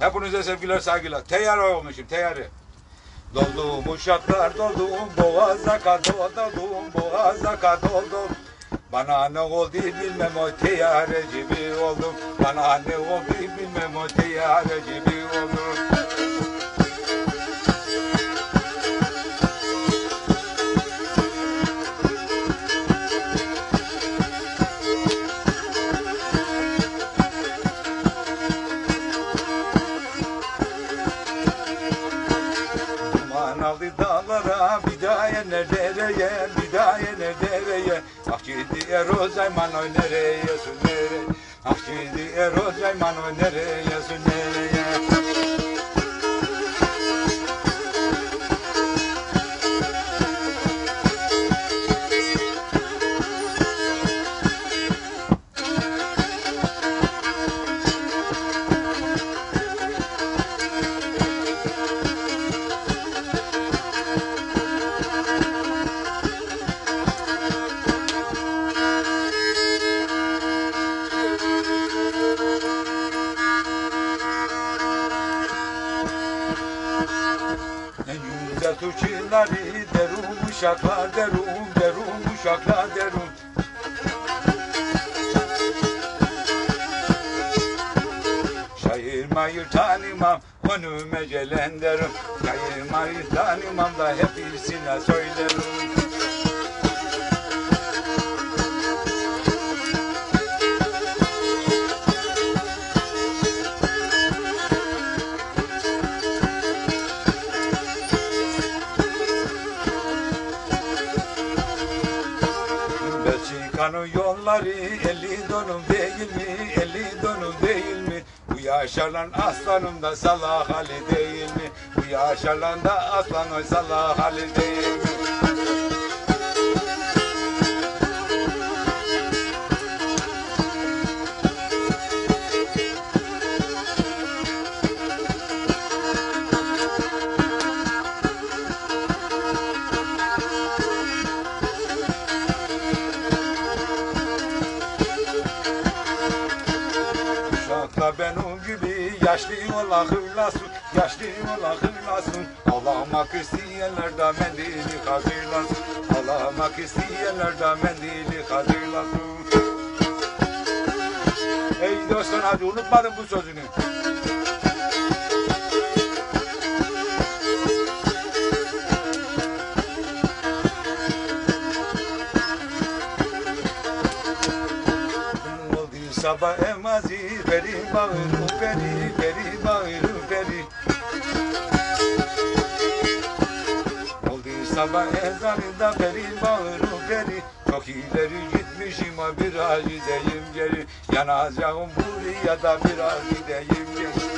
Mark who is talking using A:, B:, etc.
A: Hepinize sevgiler saygılar. Teyyar olmuşum teyyarı. Doldum uşaklar doldum boğaza kadar doldum boğaza kadar doldum. Bana ne oldu bilmem o teyyare gibi oldum. Bana ne oldu bilmem o teyyare gibi oldum. Aldı dağlara bidaya nereye bidaya nereye ah gidiyor rozayman oy nereye su nereye ah gidiyor rozayman oy nereye su nereye. Güzel Türkçüleri derum uşaklar derum uşaklar derum. Şair mayır tanımam önüme gelen derim. Şair mayır tanımam da hepsine söylerim. Belçika'nın yolları 50 dönüm değil mi? 50 dönüm değil mi? Bu yaşanan aslanım da Salah Ali değil mi? Bu yaşanan da aslan oy Salah Ali değil mi? Benim gibi yaşlı ola hırlasın, yaşlı ola hırlasın. Ağlamak isteyenler de mendili hazırlasın. Ağlamak isteyenler de mendili hazırlasın. Ey dostlar hadi unutmadım bu sözünü. Sabah emazi beri bağırı beri bağırı beri. Oldu sabah ezanında beri bağırı beri. Çok ileri gitmişim ama biraz gideyim geri. Yanacağım buraya da biraz gideyim geri.